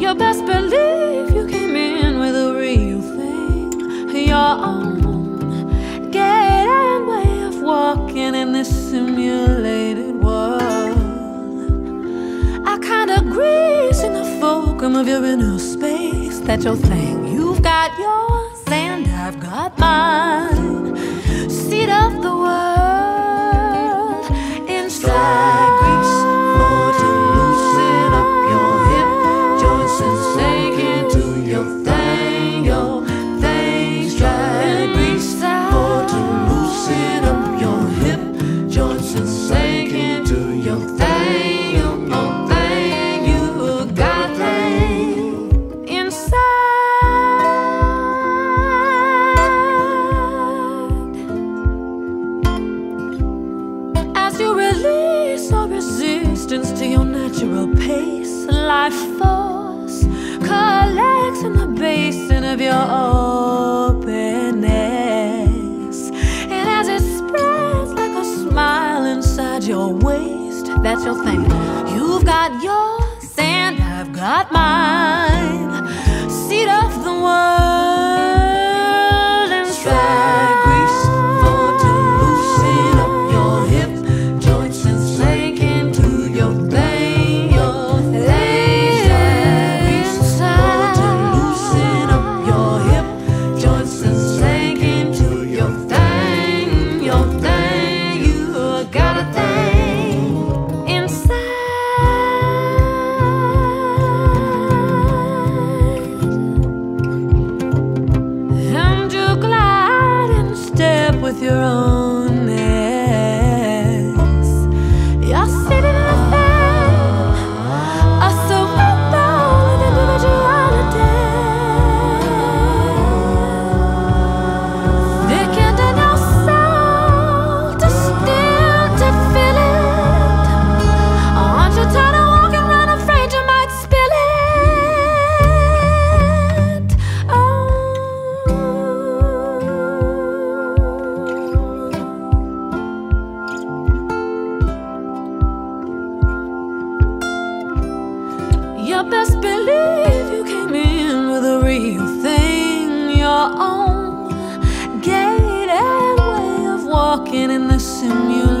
You best believe you came in with a real thing, your own gait and way of walking in this simulated world. I kinda grease in the fulcrum of your inner space. That's your thing. You've got yours and I've got mine. Seat of the world inside. To your natural pace, life force collects in the basin of your openness, and as it spreads like a smile inside your waist, that's your thing. You've got yours and I've got mine. Seat of the world inside. With your own ness, you're sitting in a thing, a survival of individuality. Thickened in your soul, distilled to feel it. Aren't you tired of walking around afraid you might spill it? You best believe you came in with a real thing, your own gait and way of walking in the simulation.